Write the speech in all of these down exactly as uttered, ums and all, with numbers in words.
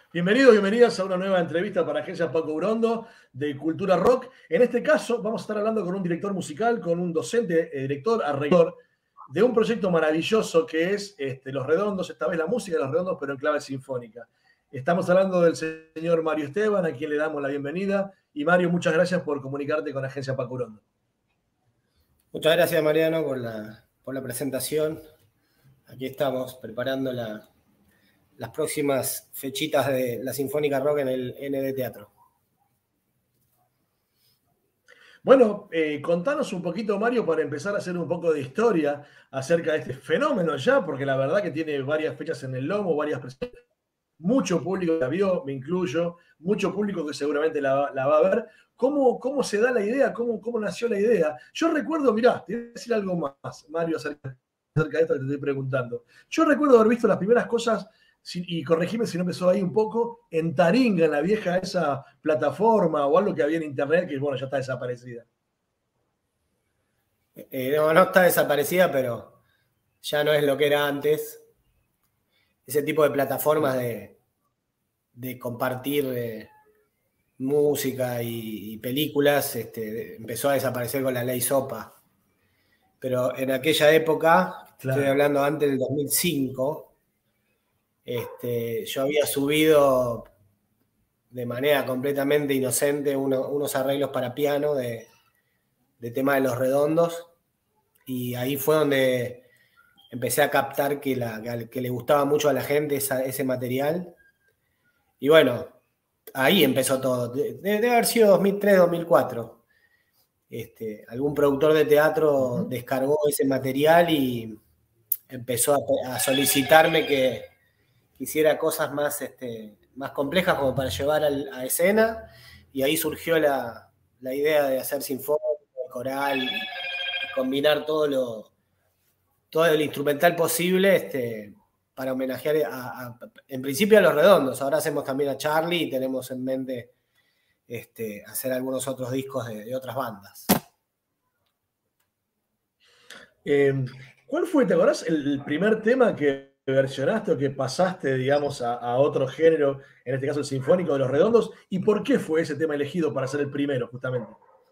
Bienvenidos, bienvenidas a una nueva entrevista para Agencia Paco Urondo de Cultura Rock. En este caso vamos a estar hablando con un director musical, con un docente, eh, director, arreglador de un proyecto maravilloso que es este, Los Redondos, esta vez la música de Los Redondos, pero en clave sinfónica. Estamos hablando del señor Mario Esteban, a quien le damos la bienvenida. Y Mario, muchas gracias por comunicarte con Agencia Paco Urondo. Muchas gracias, Mariano, por la, por la presentación. Aquí estamos preparando la, las próximas fechitas de la Sinfónica Rock en el N D Teatro. Bueno, eh, contanos un poquito, Mario, para empezar a hacer un poco de historia acerca de este fenómeno ya, porque la verdad que tiene varias fechas en el lomo, varias presentaciones. Mucho público la vio, me incluyo, mucho público que seguramente la, la va a ver. ¿Cómo, ¿Cómo se da la idea? ¿Cómo, ¿Cómo nació la idea? Yo recuerdo, mirá, te voy a decir algo más, Mario, acerca, acerca de esto que te estoy preguntando. Yo recuerdo haber visto las primeras cosas, y corregime si no empezó ahí un poco, en Taringa, en la vieja esa plataforma o algo que había en internet, que bueno, ya está desaparecida. Eh, no, no está desaparecida, pero ya no es lo que era antes. Ese tipo de plataformas de, de compartir eh, música y, y películas este, empezó a desaparecer con la ley SOPA. Pero en aquella época, claro, estoy hablando antes del dos mil cinco, este, yo había subido de manera completamente inocente uno, unos arreglos para piano de, de tema de Los Redondos, y ahí fue donde empecé a captar que, la, que le gustaba mucho a la gente esa, ese material. Y bueno, ahí empezó todo. Debe haber sido dos mil tres, dos mil cuatro. Este, algún productor de teatro uh-huh. descargó ese material y empezó a, a solicitarme que, que hiciera cosas más, este, más complejas como para llevar al, a escena, y ahí surgió la, la idea de hacer sinfónico, coral, y, y combinar todo lo todo el instrumental posible este, para homenajear a, a, en principio a Los Redondos. Ahora hacemos también a Charlie y tenemos en mente este, hacer algunos otros discos de, de otras bandas. Eh, ¿Cuál fue, te acordás, el primer tema que versionaste o que pasaste, digamos, a, a otro género, en este caso el sinfónico de Los Redondos? ¿Y por qué fue ese tema elegido para ser el primero, justamente?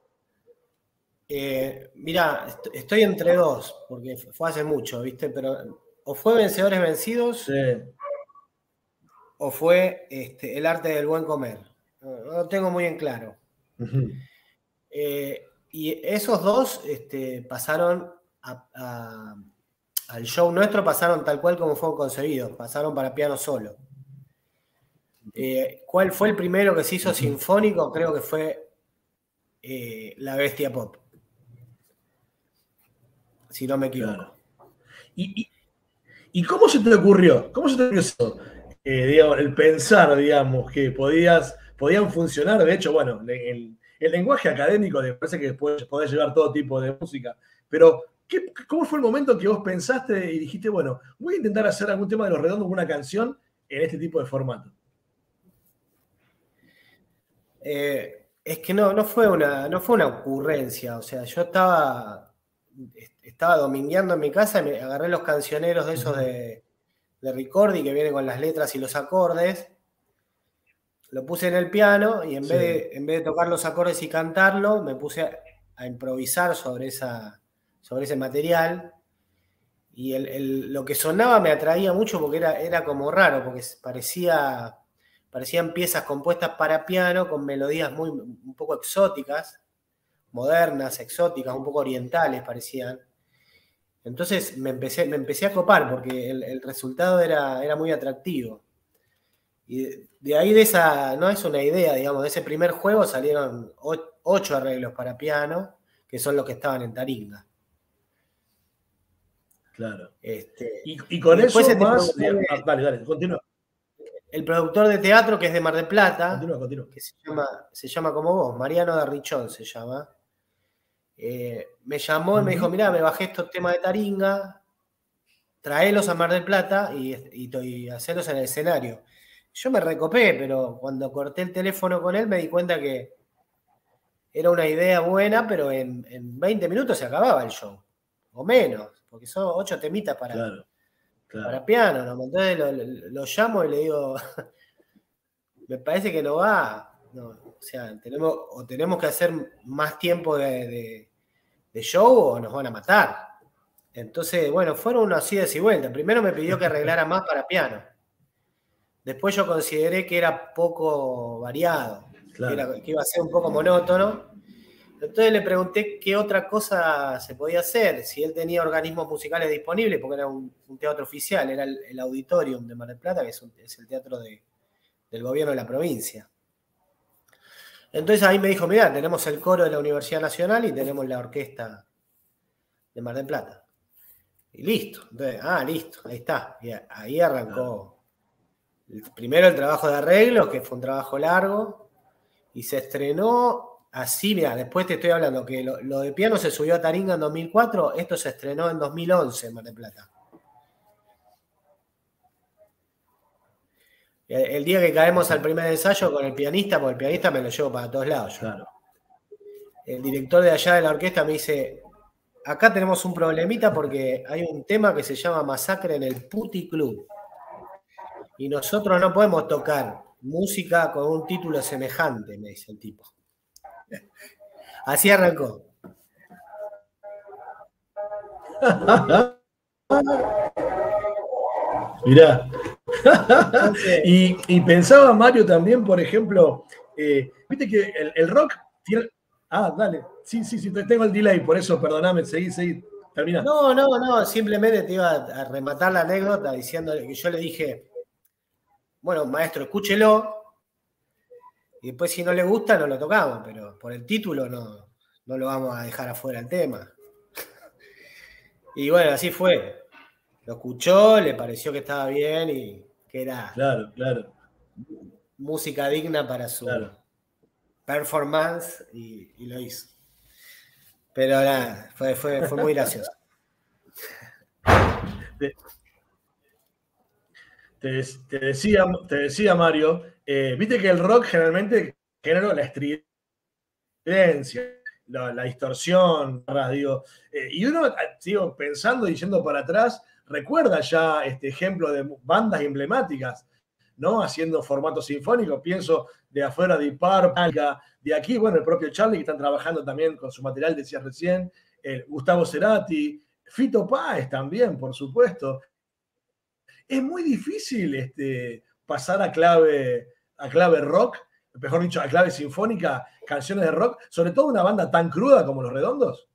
Eh, mira, est estoy entre dos, porque fue hace mucho, ¿viste? Pero o fue Vencedores Vencidos, sí, o fue este, El Arte del Buen Comer. No, no lo tengo muy en claro. Uh-huh. eh, y esos dos este, pasaron a, a, al show nuestro, pasaron tal cual como fueron concebidos, pasaron para piano solo. Eh, ¿Cuál fue el primero que se hizo uh-huh. sinfónico? Creo que fue eh, La Bestia Pop, si no me equivoco. Claro. ¿Y, y, ¿Y cómo se te ocurrió? ¿Cómo se te ocurrió eso? Eh, digamos, el pensar, digamos, que podías, podían funcionar. De hecho, bueno, el, el lenguaje académico me parece que después podés llevar todo tipo de música. Pero, ¿qué, ¿cómo fue el momento que vos pensaste y dijiste, bueno, voy a intentar hacer algún tema de Los Redondos, una canción en este tipo de formato? Eh, es que no, no, fue una, no fue una ocurrencia. O sea, yo estaba... estaba domingueando en mi casa y me agarré los cancioneros de esos de, de Ricordi que vienen con las letras y los acordes, lo puse en el piano y en, sí. vez de, en vez de tocar los acordes y cantarlo, me puse a, a improvisar sobre, esa, sobre ese material, y el, el, lo que sonaba me atraía mucho porque era, era como raro, porque parecía, parecían piezas compuestas para piano con melodías muy, un poco exóticas, modernas, exóticas, un poco orientales parecían. Entonces me empecé, me empecé a copar porque el, el resultado era, era muy atractivo. Y de, de ahí de esa, no es una idea, digamos, de ese primer juego salieron o, ocho arreglos para piano, que son los que estaban en Taringa. Claro. Este, y, y con y eso más... De, ah, dale, dale, continúa. El productor de teatro, que es de Mar del Plata, continúa, continúa. que se llama, se llama como vos, Mariano Darrichón se llama. Eh, me llamó y uh-huh. me dijo, mirá, me bajé estos temas de Taringa, traelos a Mar del Plata y, y, y hacerlos en el escenario. Yo me recopé, pero cuando corté el teléfono con él me di cuenta que era una idea buena, pero en, en veinte minutos se acababa el show, o menos, porque son ocho temitas para, claro, claro. para piano, ¿no? Entonces lo, lo, lo llamo y le digo, me parece que no va. No, o sea, tenemos, o tenemos que hacer más tiempo de, de, de show o nos van a matar. Entonces, bueno, fueron unas idas y vueltas. Primero me pidió que arreglara más para piano. Después yo consideré que era poco variado, claro. que, era, que iba a ser un poco monótono. Entonces le pregunté qué otra cosa se podía hacer, si él tenía organismos musicales disponibles, porque era un, un teatro oficial, era el, el Auditorium de Mar del Plata, que es, un, es el teatro de, del gobierno de la provincia. Entonces ahí me dijo, mirá, tenemos el coro de la Universidad Nacional y tenemos la orquesta de Mar del Plata. Y listo. Entonces, ah, listo, ahí está. Y ahí arrancó primero el trabajo de arreglo, que fue un trabajo largo, y se estrenó así, mira, después te estoy hablando que lo, lo de piano se subió a Taringa en dos mil cuatro, esto se estrenó en dos mil once en Mar del Plata. El, el día que caemos al primer ensayo con el pianista, porque el pianista me lo llevo para todos lados. Yo. Claro. El director de allá de la orquesta me dice, acá tenemos un problemita porque hay un tema que se llama Masacre en el Puti Club. Y nosotros no podemos tocar música con un título semejante, me dice el tipo. Así arrancó. Mirá. y, y pensaba Mario también, por ejemplo, eh, viste que el, el rock tiene... Ah, dale. Sí, sí, sí, tengo el delay, por eso, perdóname, seguí, seguí. Termina. No, no, no, simplemente te iba a rematar la anécdota diciendo que yo le dije, bueno, maestro, escúchelo, y después si no le gusta no lo tocamos, pero por el título no, no lo vamos a dejar afuera el tema. Y bueno, así fue. Lo escuchó, le pareció que estaba bien y que era claro, claro. música digna para su claro. performance y, y lo hizo. Pero nada, fue, fue, fue muy gracioso. Te, te, te, decía, te decía, Mario, eh, viste que el rock generalmente genera la estridencia, la, la distorsión, digo, eh, y uno, sigo pensando y yendo para atrás, recuerda ya este ejemplo de bandas emblemáticas, ¿no? Haciendo formato sinfónico, pienso de afuera de Purple, de aquí, bueno, el propio Charlie, que están trabajando también con su material, decías recién, eh, Gustavo Cerati, Fito Páez también, por supuesto. Es muy difícil este, pasar a clave, a clave rock, mejor dicho, a clave sinfónica, canciones de rock, sobre todo una banda tan cruda como Los Redondos.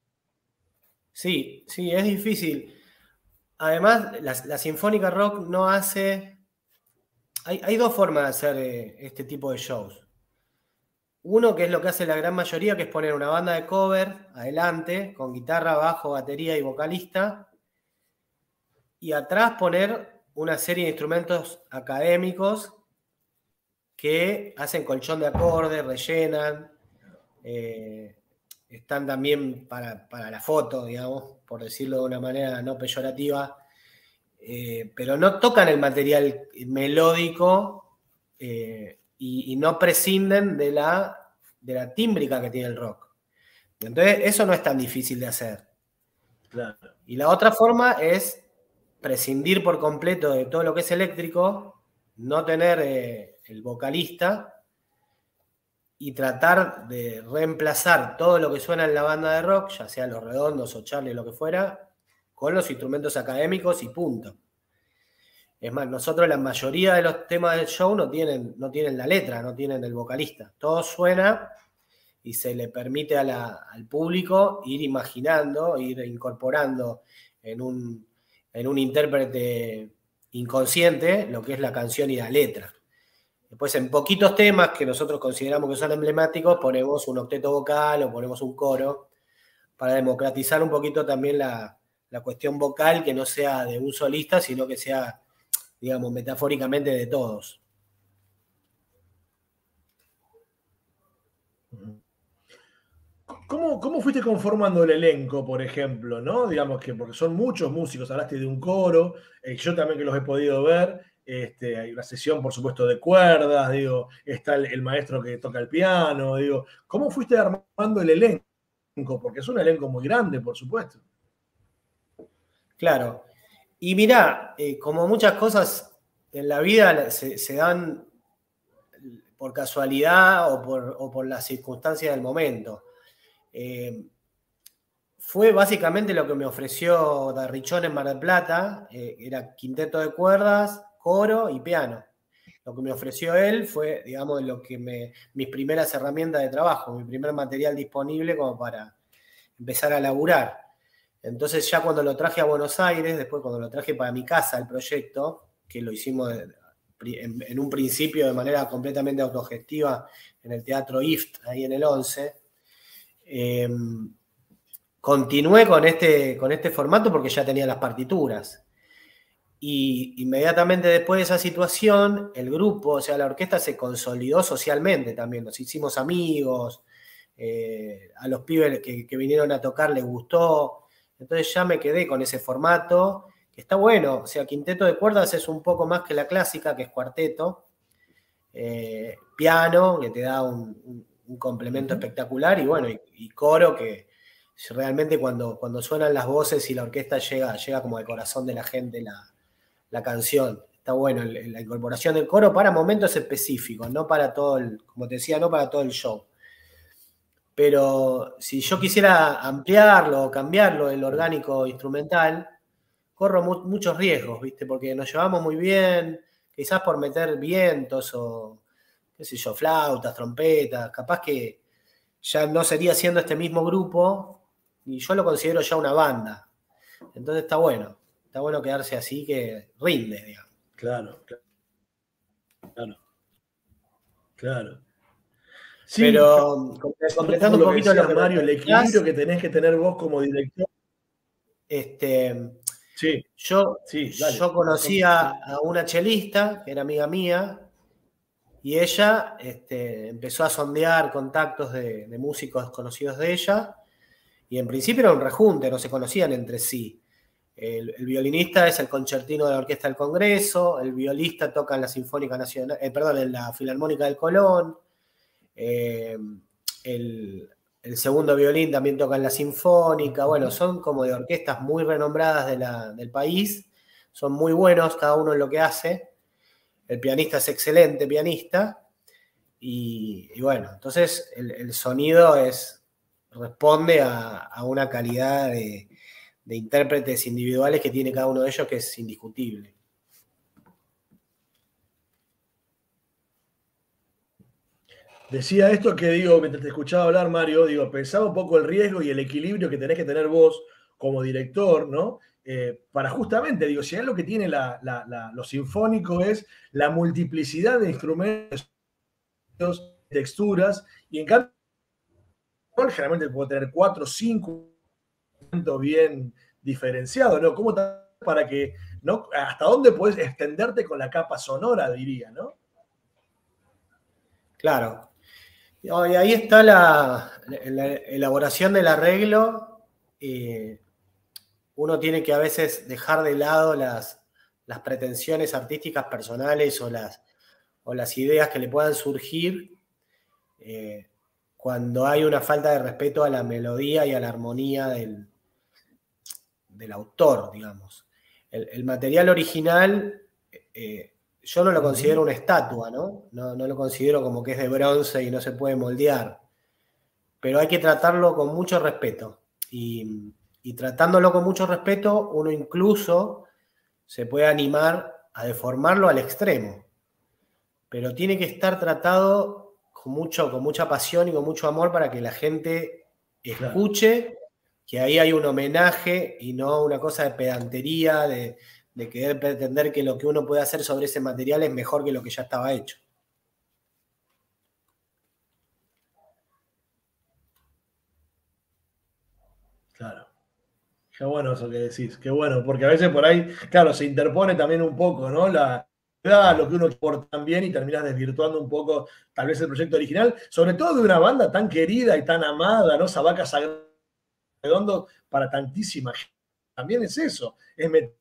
Sí, sí, es difícil. Además, la, la sinfónica rock no hace... Hay, hay dos formas de hacer eh, este tipo de shows. Uno, que es lo que hace la gran mayoría, que es poner una banda de cover adelante, con guitarra, bajo, batería y vocalista, y atrás poner una serie de instrumentos académicos que hacen colchón de acordes, rellenan, eh, están también para, para la foto, digamos, por decirlo de una manera no peyorativa, eh, pero no tocan el material melódico eh, y, y no prescinden de la, de la tímbrica que tiene el rock. Entonces, eso no es tan difícil de hacer. Claro. Y la otra forma es prescindir por completo de todo lo que es eléctrico, no tener eh, el vocalista y tratar de reemplazar todo lo que suena en la banda de rock, ya sea Los Redondos o Charlie o lo que fuera, con los instrumentos académicos y punto. Es más, nosotros la mayoría de los temas del show no tienen, no tienen la letra, no tienen el vocalista. Todo suena y se le permite a la, al público ir imaginando, ir incorporando en un, en un intérprete inconsciente lo que es la canción y la letra. Después, en poquitos temas que nosotros consideramos que son emblemáticos, ponemos un octeto vocal o ponemos un coro para democratizar un poquito también la, la cuestión vocal, que no sea de un solista, sino que sea, digamos, metafóricamente de todos. ¿Cómo, ¿Cómo fuiste conformando el elenco, por ejemplo? ¿No? Digamos que, porque son muchos músicos, hablaste de un coro, eh, yo también que los he podido ver, este, hay una sesión, por supuesto, de cuerdas, digo, está el, el maestro que toca el piano, digo, ¿cómo fuiste armando el elenco? Porque es un elenco muy grande, por supuesto. Claro. Y mirá, eh, como muchas cosas en la vida se, se dan por casualidad o por, o por las circunstancias del momento. Eh, fue básicamente lo que me ofreció Darrichón en Mar del Plata, eh, era quinteto de cuerdas, coro y piano. Lo que me ofreció él fue, digamos, lo que me, mis primeras herramientas de trabajo, mi primer material disponible como para empezar a laburar. Entonces ya cuando lo traje a Buenos Aires, después cuando lo traje para mi casa el proyecto, que lo hicimos en, en un principio de manera completamente autogestiva en el Teatro I F T, ahí en el once, eh, continué con este, con este formato porque ya tenía las partituras. Y inmediatamente después de esa situación, el grupo, o sea, la orquesta se consolidó socialmente también. Nos hicimos amigos, eh, a los pibes que, que vinieron a tocar les gustó. Entonces ya me quedé con ese formato, que está bueno. O sea, quinteto de cuerdas es un poco más que la clásica, que es cuarteto. Eh, piano, que te da un, un, un complemento uh-huh. espectacular. Y bueno, y, y coro, que realmente cuando, cuando suenan las voces y la orquesta llega, llega como al corazón de la gente la, la canción. Está bueno el, la incorporación del coro para momentos específicos, no para todo el, como te decía, no para todo el show. Pero si yo quisiera ampliarlo o cambiarlo, el orgánico instrumental, corro mu muchos riesgos, ¿viste? Porque nos llevamos muy bien, quizás por meter vientos o, qué sé yo, flautas, trompetas, capaz que ya no sería siendo este mismo grupo, y yo lo considero ya una banda. Entonces está bueno, está bueno quedarse así, que rinde, digamos. Claro, claro, claro. Sí, pero completando un poquito lo lo que Mario, el equilibrio que tenés que tener vos como director. Este, sí, yo, sí, dale. yo conocía a una chelista, que era amiga mía, y ella este, empezó a sondear contactos de, de músicos conocidos de ella, y en principio era un rejunte, no se conocían entre sí. El, el violinista es el concertino de la Orquesta del Congreso, el violista toca en la Sinfónica Nacional, eh, perdón, en la Filarmónica del Colón, eh, el, el segundo violín también toca en la Sinfónica. Bueno, son como de orquestas muy renombradas de la, del país, son muy buenos cada uno en lo que hace. El pianista es excelente pianista, y, y bueno, entonces el, el sonido es, responde a, a una calidad de, de intérpretes individuales que tiene cada uno de ellos, que es indiscutible. Decía esto que digo, mientras te escuchaba hablar, Mario, digo, pensaba un poco el riesgo y el equilibrio que tenés que tener vos como director, ¿no? Eh, para justamente, digo, si es lo que tiene la, la, la, lo sinfónico es la multiplicidad de instrumentos, texturas, y en cambio, generalmente puedo tener cuatro o cinco bien diferenciados, ¿no? ¿Cómo para que, ¿no? ¿Hasta dónde puedes extenderte con la capa sonora, diría, ¿no? Claro. Y ahí está la, la elaboración del arreglo. Eh, uno tiene que a veces dejar de lado las, las pretensiones artísticas personales o las, o las ideas que le puedan surgir eh, cuando hay una falta de respeto a la melodía y a la armonía del, del autor, digamos. El, el material original, eh, yo no lo considero una estatua, ¿no? ¿no? No lo considero como que es de bronce y no se puede moldear. Pero hay que tratarlo con mucho respeto. Y, y tratándolo con mucho respeto, uno incluso se puede animar a deformarlo al extremo. Pero tiene que estar tratado con, mucho, con mucha pasión y con mucho amor para que la gente escuche, claro, que ahí hay un homenaje y no una cosa de pedantería, de, de querer pretender que lo que uno puede hacer sobre ese material es mejor que lo que ya estaba hecho. Claro. Qué bueno eso que decís, qué bueno, porque a veces por ahí, claro, se interpone también un poco, ¿no? La, lo que uno porta también y terminas desvirtuando un poco tal vez el proyecto original, sobre todo de una banda tan querida y tan amada, ¿no? Sabaca Redondo para tantísima gente. También es eso, es meter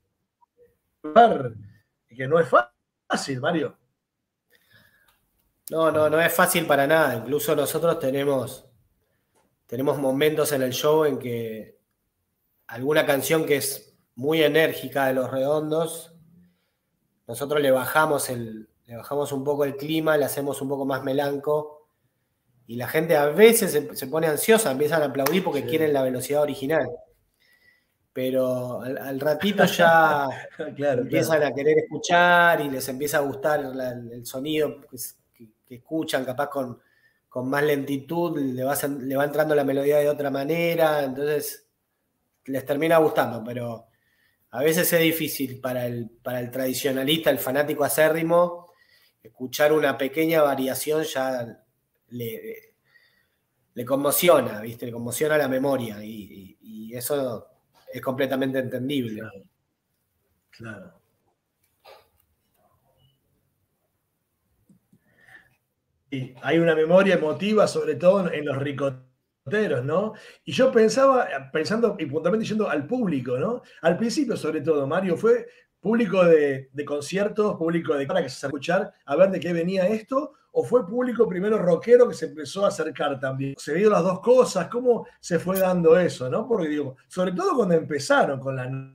que no es fácil, Mario. No, no, no es fácil para nada. Incluso nosotros tenemos, tenemos momentos en el show en que alguna canción que es muy enérgica de Los Redondos, nosotros le bajamos el, le bajamos un poco el clima, le hacemos un poco más melanco, y la gente a veces se, se pone ansiosa, empiezan a aplaudir porque sí. quieren la velocidad original. Pero al, al ratito ya claro, empiezan claro. a querer escuchar y les empieza a gustar la, el sonido que, que escuchan, capaz con, con más lentitud, le va, le va entrando la melodía de otra manera, entonces les termina gustando, pero a veces es difícil para el, para el tradicionalista, el fanático acérrimo, escuchar una pequeña variación ya le, le conmociona, ¿viste? Le conmociona la memoria y, y, y eso es completamente entendible. Claro. Claro. Y hay una memoria emotiva, sobre todo en los ricoteros, ¿no? Y yo pensaba, pensando y puntualmente yendo al público, ¿no? Al principio, sobre todo, Mario, fue público de, de conciertos, público de para que se escuchar, a ver de qué venía esto, o fue público primero rockero que se empezó a acercar también. Se vieron las dos cosas, ¿cómo se fue dando eso, no? Porque digo, sobre todo cuando empezaron con la...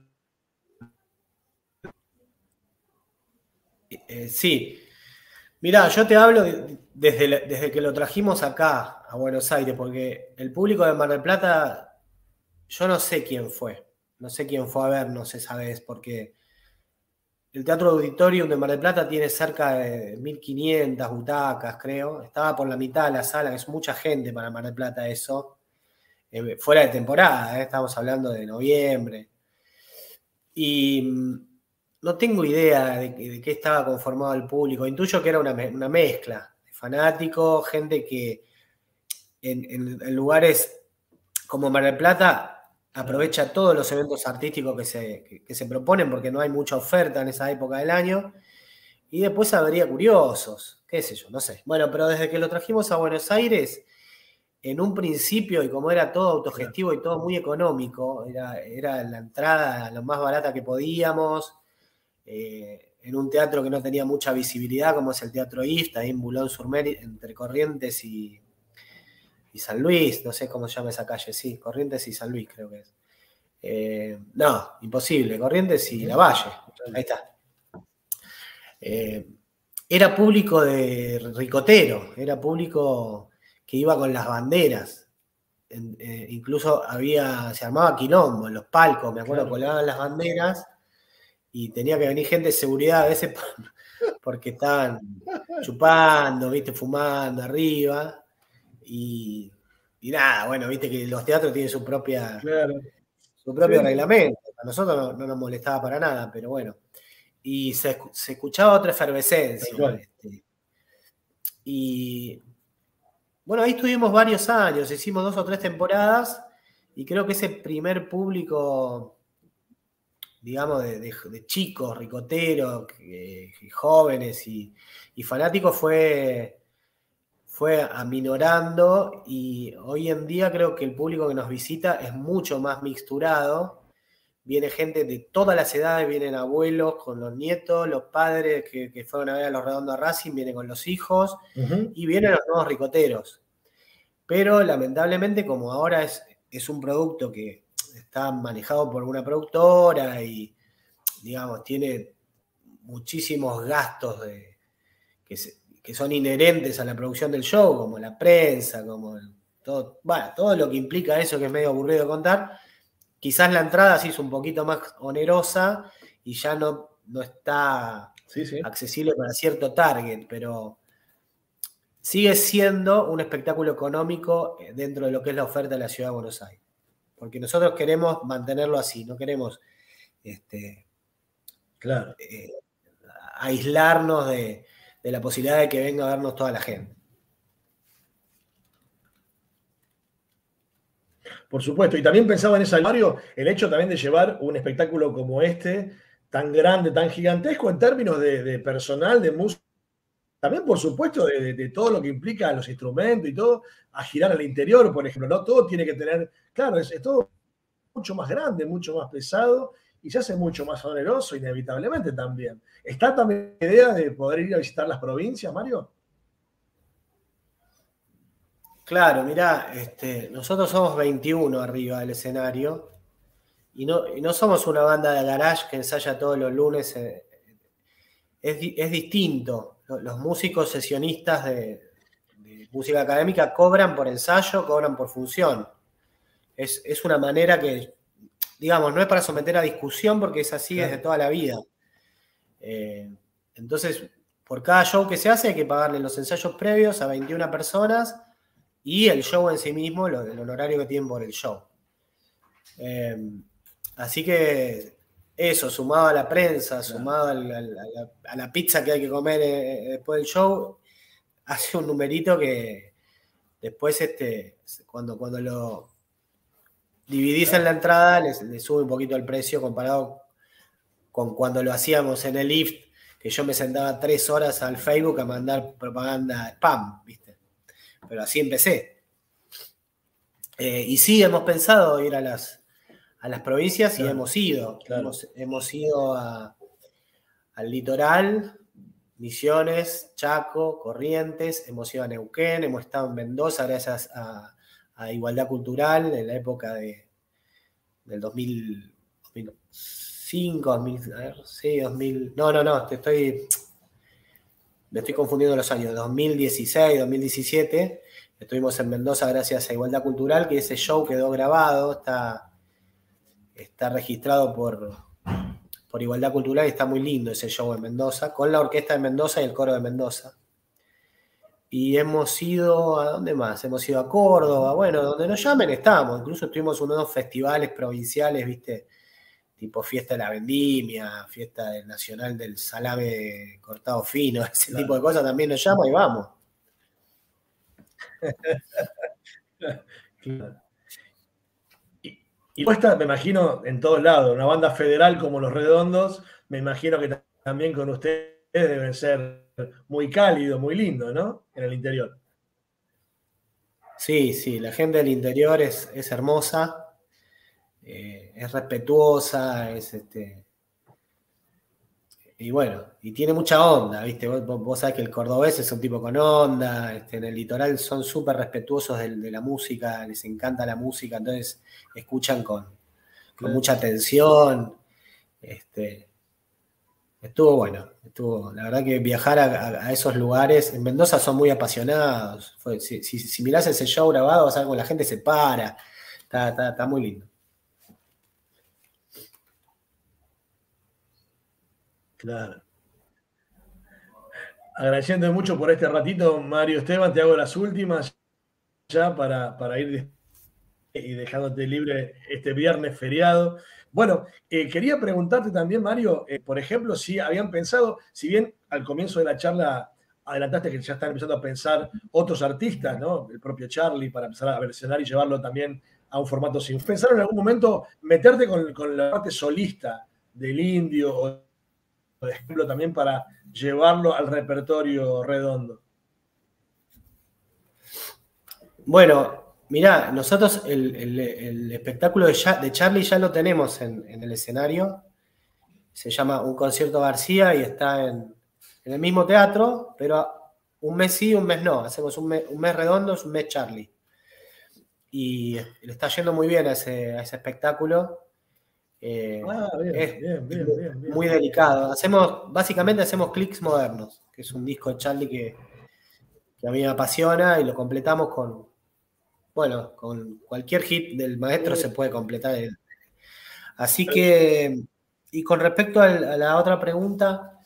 Eh, sí. Mirá, yo te hablo de, desde, desde que lo trajimos acá, a Buenos Aires, porque el público de Mar del Plata, yo no sé quién fue, no sé quién fue a vernos esa vez, porque el Teatro Auditorium de Mar del Plata tiene cerca de mil quinientas butacas, creo, estaba por la mitad de la sala, que es mucha gente para Mar del Plata eso, eh, fuera de temporada, eh, estamos hablando de noviembre, y no tengo idea de, de qué estaba conformado el público. Intuyo que era una, una mezcla de fanáticos, gente que en, en, en lugares como Mar del Plata aprovecha todos los eventos artísticos que se, que, que se proponen porque no hay mucha oferta en esa época del año. Y después habría curiosos, qué sé yo, no sé. Bueno, pero desde que lo trajimos a Buenos Aires, en un principio, y como era todo autogestivo y todo muy económico, era, era la entrada lo más barata que podíamos, Eh, en un teatro que no tenía mucha visibilidad, como es el Teatro Ift, ahí en Boulogne-sur-Mer, entre Corrientes y, y San Luis, no sé cómo se llama esa calle, sí, Corrientes y San Luis creo que es. Eh, no, imposible, Corrientes y La Valle, ahí está. Eh, era público de ricotero, era público que iba con las banderas. En, eh, incluso había, se armaba quilombo en los palcos, me acuerdo, claro. Colgaban las banderas. Y tenía que venir gente de seguridad a veces porque estaban chupando, viste, fumando arriba. Y, y nada, bueno, viste que los teatros tienen su propia claro. su propio sí. reglamento. A nosotros no, no nos molestaba para nada, pero bueno. Y se, se escuchaba otra efervescencia. Este, y bueno, ahí estuvimos varios años, hicimos dos o tres temporadas, y creo que ese primer público, digamos, de, de, de chicos, ricoteros, eh, jóvenes y, y fanáticos fue, fue aminorando, y hoy en día creo que el público que nos visita es mucho más mixturado. Viene gente de todas las edades, vienen abuelos con los nietos, los padres que, que fueron a ver a los Redondos Racing, vienen con los hijos, uh-huh. y vienen los nuevos ricoteros. Pero lamentablemente, como ahora es, es un producto que está manejado por una productora y, digamos, tiene muchísimos gastos de, que, se, que son inherentes a la producción del show, como la prensa, como el, todo, bueno, todo lo que implica eso, que es medio aburrido de contar. Quizás la entrada se hizo un poquito más onerosa y ya no, no está sí, sí. accesible para cierto target, pero sigue siendo un espectáculo económico dentro de lo que es la oferta de la Ciudad de Buenos Aires. Porque nosotros queremos mantenerlo así, no queremos este, claro. eh, aislarnos de, de la posibilidad de que venga a vernos toda la gente. Por supuesto, y también pensaba en eso, Mario, el hecho también de llevar un espectáculo como este, tan grande, tan gigantesco en términos de, de personal, de música, también por supuesto de, de, de todo lo que implica los instrumentos y todo, a girar al interior, por ejemplo, ¿no? Todo tiene que tener, claro, es, es todo mucho más grande, mucho más pesado, y se hace mucho más oneroso, inevitablemente también. ¿Está también la idea de poder ir a visitar las provincias, Mario? Claro, mirá, este, nosotros somos veintiuno arriba del escenario y no, y no somos una banda de garage que ensaya todos los lunes. Eh, es, es distinto. los músicos sesionistas de, de música académica cobran por ensayo, cobran por función. Es, es una manera que, digamos, no es para someter a discusión porque es así Claro. desde toda la vida. Eh, entonces, por cada show que se hace hay que pagarle los ensayos previos a veintiuna personas y el show en sí mismo, lo, el honorario que tienen por el show. Eh, así que eso, sumado a la prensa, claro, sumado al, al, a, la, a la pizza que hay que comer eh, después del show, hace un numerito que después este, cuando, cuando lo dividís claro en la entrada le, le sube un poquito el precio comparado con cuando lo hacíamos en el lift, que yo me sentaba tres horas al Facebook a mandar propaganda spam, ¿viste? Pero así empecé. Eh, y sí, hemos pensado ir a las, a las provincias claro, y hemos ido. Claro. Hemos, hemos ido a, al litoral, Misiones, Chaco, Corrientes, hemos ido a Neuquén, hemos estado en Mendoza gracias a, a Igualdad Cultural en la época de, del dos mil cinco, dos mil, a ver, sí, dos mil, no, no, no, te estoy, me estoy confundiendo los años, dos mil dieciséis, dos mil diecisiete, estuvimos en Mendoza gracias a Igualdad Cultural, que ese show quedó grabado, está, está registrado por, por Igualdad Cultural y está muy lindo ese show en Mendoza, con la orquesta de Mendoza y el coro de Mendoza. Y hemos ido, ¿a dónde más? Hemos ido a Córdoba, bueno, donde nos llamen estamos, incluso estuvimos en unos festivales provinciales, viste, tipo fiesta de la vendimia, fiesta del nacional del salame cortado fino, ese claro, tipo de cosas también nos llama y vamos. Claro. Y, y puesta, me imagino, en todos lados, una banda federal como Los Redondos, me imagino que también con ustedes deben ser muy cálido, muy lindo, ¿no? En el interior. Sí, sí, la gente del interior es, es hermosa, eh, es respetuosa, es este. Y bueno, y tiene mucha onda, ¿viste? Vos, vos sabés que el cordobés es un tipo con onda, este, en el litoral son súper respetuosos de, de la música, les encanta la música, entonces escuchan con, con mucha atención. Este, estuvo bueno, estuvo, la verdad que viajar a, a, a esos lugares, en Mendoza son muy apasionados. Fue, si, si, si mirás ese show grabado, vas a ver cómo la gente se para, está, está, está muy lindo. Claro. Agradeciendo mucho por este ratito, Mario Esteban, te hago las últimas ya para, para ir y dejándote libre este viernes feriado. Bueno, eh, quería preguntarte también, Mario, eh, por ejemplo, si habían pensado, si bien al comienzo de la charla adelantaste que ya están empezando a pensar otros artistas, ¿no? El propio Charlie, para empezar a versionar y llevarlo también a un formato sin. ¿Pensaron en algún momento meterte con, con la parte solista del Indio o, por ejemplo, también para llevarlo al repertorio redondo? Bueno, mirá, nosotros el, el, el espectáculo de, ya, de Charlie ya lo tenemos en, en el escenario. Se llama Un Concierto García y está en, en el mismo teatro, pero un mes sí, un mes no. Hacemos un mes, un mes redondo, es un mes Charlie. Y le está yendo muy bien a ese, a ese espectáculo. Eh, ah, bien, es bien, bien, muy, bien, bien. muy delicado. Hacemos, básicamente hacemos Clics Modernos, que es un disco de Charlie que, que a mí me apasiona y lo completamos con, bueno, con cualquier hit del maestro se puede completar. Así que, y con respecto a la otra pregunta,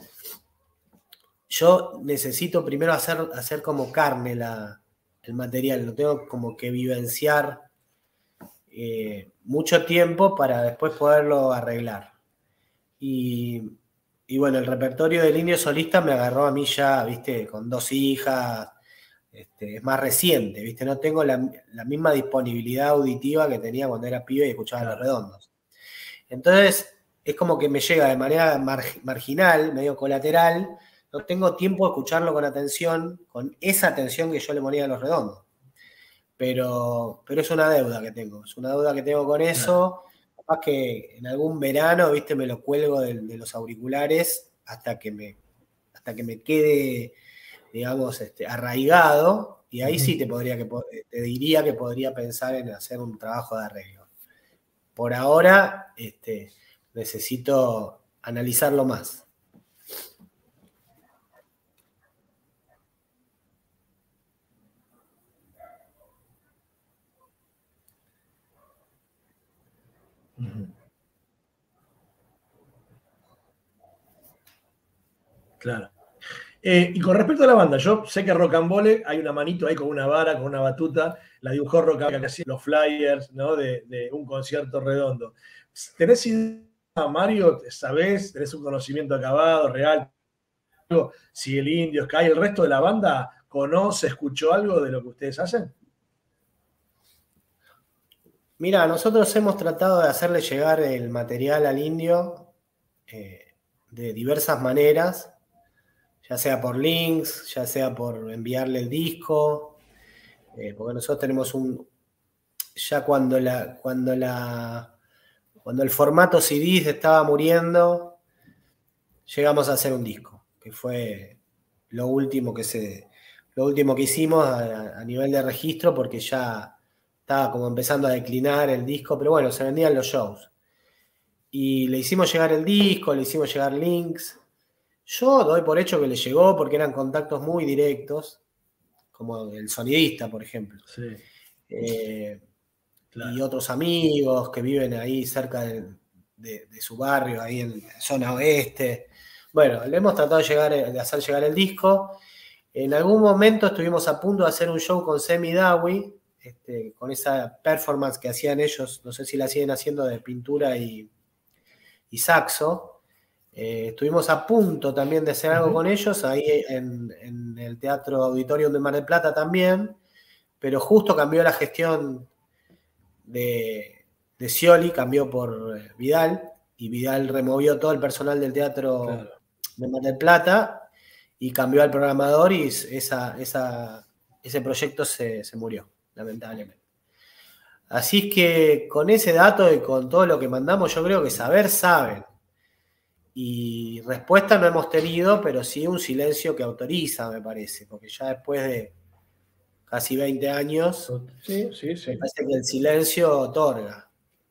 yo necesito primero hacer, hacer como carne la, el material, lo tengo como que vivenciar eh, mucho tiempo para después poderlo arreglar. Y, y bueno, el repertorio del Indio Solista me agarró a mí ya, viste, con dos hijas, este, es más reciente, viste, no tengo la, la misma disponibilidad auditiva que tenía cuando era pibe y escuchaba Los Redondos. Entonces, es como que me llega de manera mar, marginal, medio colateral, no tengo tiempo de escucharlo con atención, con esa atención que yo le ponía a Los Redondos. Pero, pero es una deuda que tengo, es una deuda que tengo con eso. Capaz que en algún verano, viste, me lo cuelgo de, de los auriculares hasta que me, hasta que me quede, digamos, este, arraigado, y ahí sí te podría que te diría que podría pensar en hacer un trabajo de arreglo. Por ahora, este, necesito analizarlo más. Uh-huh. Claro. Eh, y con respecto a la banda, yo sé que Rocambole hay una manito ahí con una vara, con una batuta, la dibujó Rocambole, que hacía los flyers, ¿no? de, de un concierto redondo. ¿Tenés idea, Mario? ¿Sabés? ¿Tenés un conocimiento acabado, real? Si el Indio, Sky, el resto de la banda conoce, escuchó algo de lo que ustedes hacen. Mira, nosotros hemos tratado de hacerle llegar el material al Indio eh, de diversas maneras, ya sea por links, ya sea por enviarle el disco, eh, porque nosotros tenemos un... Ya cuando la, cuando la, cuando el formato C D estaba muriendo, llegamos a hacer un disco, que fue lo último que se, lo último que hicimos a, a nivel de registro, porque ya estaba como empezando a declinar el disco, pero bueno, se vendían los shows. Y le hicimos llegar el disco, le hicimos llegar links. Yo doy por hecho que le llegó porque eran contactos muy directos, como el sonidista, por ejemplo. Sí. Eh, claro. Y otros amigos que viven ahí cerca de, de, de su barrio, ahí en zona oeste. Bueno, le hemos tratado de, llegar, de hacer llegar el disco. En algún momento estuvimos a punto de hacer un show con Semi Dawi, este, con esa performance que hacían ellos, no sé si la siguen haciendo, de pintura y, y saxo. Eh, estuvimos a punto también de hacer algo uh-huh. con ellos, ahí en, en el Teatro Auditorium de Mar del Plata también, pero justo cambió la gestión de, de Scioli, cambió por Vidal, y Vidal removió todo el personal del Teatro claro. de Mar del Plata y cambió al programador, y esa, esa, ese proyecto se, se murió, lamentablemente. Así que con ese dato y con todo lo que mandamos, yo creo que saber saben. Y respuesta no hemos tenido, pero sí un silencio que autoriza, me parece, porque ya después de casi veinte años, sí, sí, sí. me parece que el silencio otorga.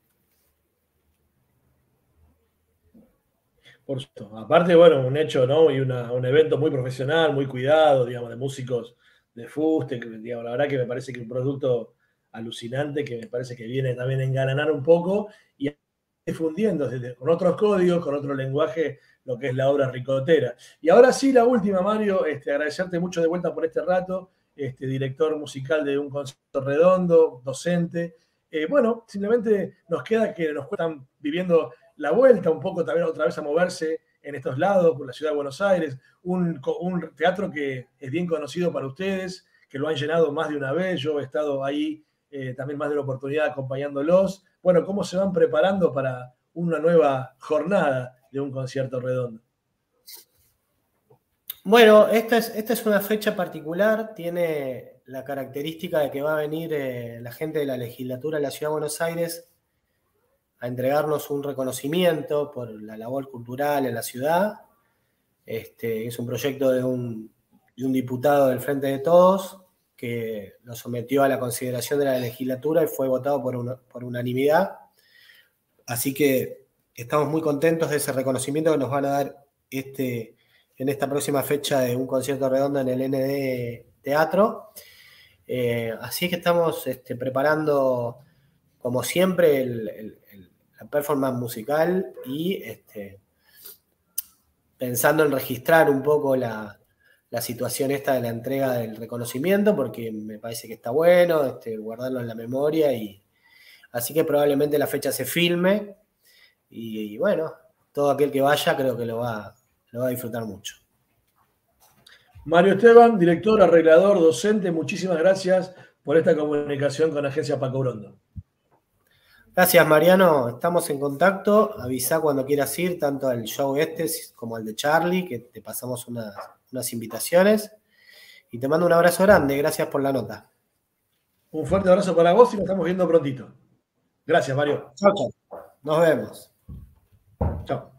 Por supuesto. Aparte, bueno, un hecho, ¿no? Y una, un evento muy profesional, muy cuidado, digamos, de músicos de fuste, que, digamos, la verdad que me parece que un producto alucinante, que me parece que viene también a engalanar un poco y difundiendo desde, con otros códigos, con otro lenguaje, lo que es la obra ricotera. Y ahora sí, la última, Mario, este, agradecerte mucho de vuelta por este rato, este, director musical de un concierto redondo, docente. Eh, bueno, simplemente nos queda que nos están viviendo la vuelta un poco también otra vez a moverse en estos lados, por la ciudad de Buenos Aires, un, un teatro que es bien conocido para ustedes, que lo han llenado más de una vez, yo he estado ahí eh, también más de una oportunidad acompañándolos. Bueno, ¿cómo se van preparando para una nueva jornada de un concierto redondo? Bueno, esta es, esta es una fecha particular, tiene la característica de que va a venir eh, la gente de la legislatura de la Ciudad de Buenos Aires a entregarnos un reconocimiento por la labor cultural en la ciudad. Este, es un proyecto de un, de un diputado del Frente de Todos que lo sometió a la consideración de la legislatura y fue votado por, una, por unanimidad. Así que estamos muy contentos de ese reconocimiento que nos van a dar este, en esta próxima fecha de un concierto redondo en el N D Teatro. Eh, así que estamos este, preparando, como siempre, el, el, el, la performance musical y este, pensando en registrar un poco la, la situación esta de la entrega del reconocimiento, porque me parece que está bueno este, guardarlo en la memoria. Y así que probablemente la fecha se filme y, y bueno, todo aquel que vaya creo que lo va, lo va a disfrutar mucho. Mario Esteban, director, arreglador, docente, muchísimas gracias por esta comunicación con Agencia Paco Brondo. Gracias, Mariano. Estamos en contacto. Avisá cuando quieras ir, tanto al show este como al de Charlie, que te pasamos unas, unas invitaciones. Y te mando un abrazo grande. Gracias por la nota. Un fuerte abrazo para vos y nos estamos viendo prontito. Gracias, Mario. Chau, chau. Nos vemos. Chao.